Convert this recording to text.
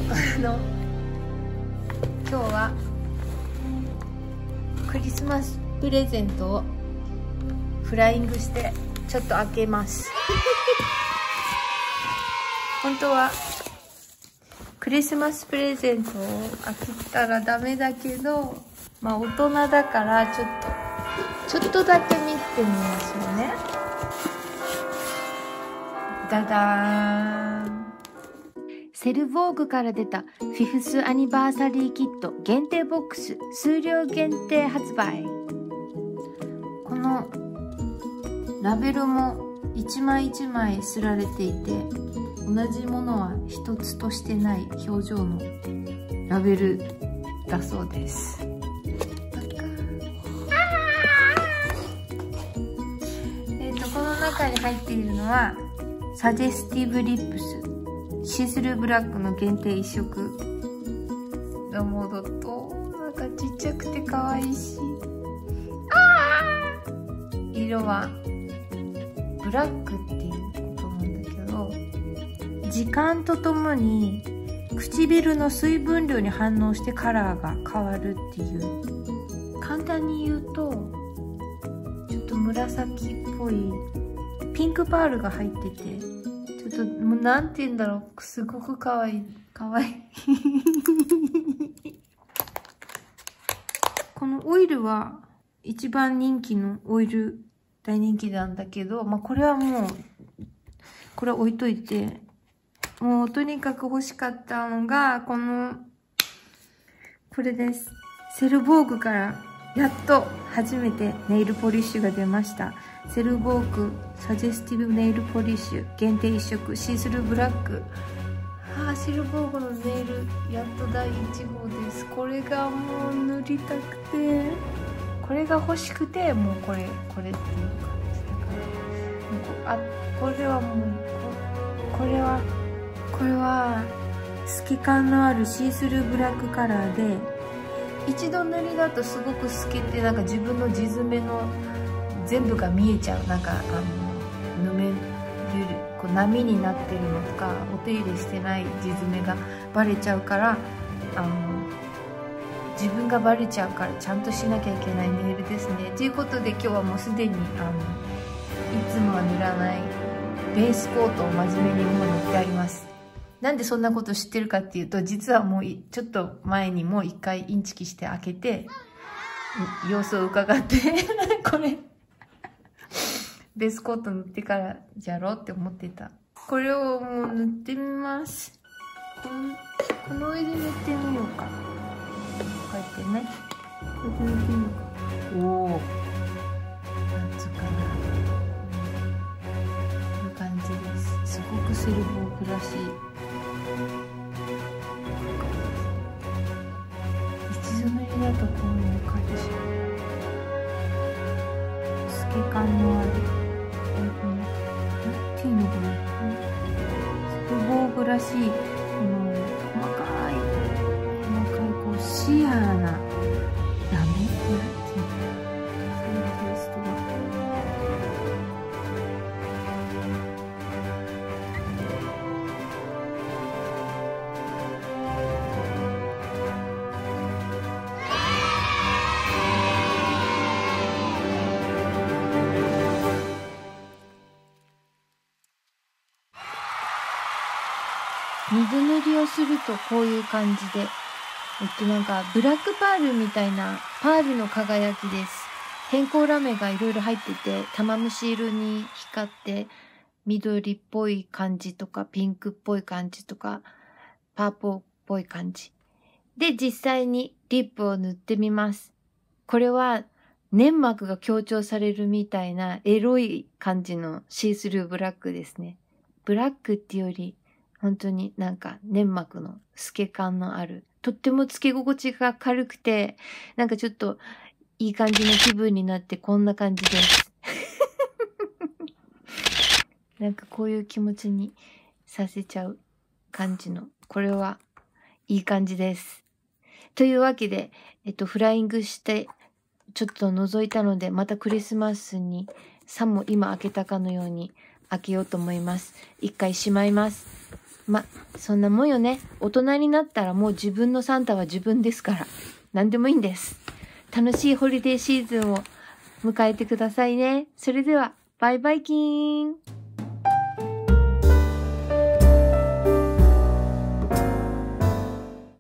今日はクリスマスプレゼントをフライングしてちょっと開けます本当はクリスマスプレゼントを開けたらダメだけど、まあ大人だからちょっとだけ見てみましょうね。ダダーン。セルボーグから出たフィフスアニバーサリーキット限定ボックス、数量限定発売。このラベルも一枚一枚刷られていて、同じものは一つとしてない表情のラベルだそうです。この中に入っているのはサジェスティブリップスシースルーブラックの限定1色のものと、なんかちっちゃくて可愛いし、色はブラックっていうことなんだけど、時間とともに唇の水分量に反応してカラーが変わるっていう。簡単に言うとちょっと紫っぽいピンクパールが入ってて、ちょっともうなんて言うんだろう、すごく可愛い可愛いこのオイルは一番人気のオイル、大人気なんだけど、まあこれはもうこれ置いといて、もうとにかく欲しかったのがこれです。セルボーグからやっと初めてネイルポリッシュが出ました。セルボーグサジェスティブネイルポリッシュ限定1色シースルーブラック。セルボーグのネイルやっと第1号です。これがもう塗りたくて、これが欲しくて、もうこれっていう感じだから、これはもうこれは透け感のあるシースルーブラックカラーで、一度塗りだとすごく透けて、なんか自分の地爪の全部が見えちゃう。なんかこう波になってるのとか、お手入れしてない地爪がバレちゃうから、自分がバレちゃうからちゃんとしなきゃいけないネイルですね。ということで今日はもうすでにいつもは塗らないベースコートを真面目にもう塗ってあります。なんでそんなこと知ってるかっていうと、実はもうちょっと前にもう一回インチキして開けて様子を伺ってこれベースコート塗ってからやろうって思ってた。これをもう塗ってみます。この上で塗ってみようか。こうやってね、こうやって塗ってみようか。おお、なんつうかな、こういう感じです。すごくセルボーグらしい。一度塗りだとこういう感じ。透け感のある、なんていうのかな、セルボーグらしい、細かいこうシアーなラメ、なんていうの、そういうテイストが。水塗りをするとこういう感じで、なんかブラックパールみたいなパールの輝きです。偏光ラメがいろいろ入ってて、玉虫色に光って緑っぽい感じとかピンクっぽい感じとかパープルっぽい感じで、実際にリップを塗ってみます。これは粘膜が強調されるみたいなエロい感じのシースルーブラックですね。ブラックっていうより本当になんか粘膜の透け感のある、とってもつけ心地が軽くて、なんかちょっといい感じの気分になって、こんな感じですなんかこういう気持ちにさせちゃう感じの、これはいい感じです。というわけで、フライングしてちょっと覗いたので、またクリスマスにさも今開けたかのように開けようと思います。一回しまいます。 そんなもんよね。大人になったらもう自分のサンタは自分ですから。何でもいいんです。楽しいホリデーシーズンを迎えてくださいね。それでは、バイバイキーン。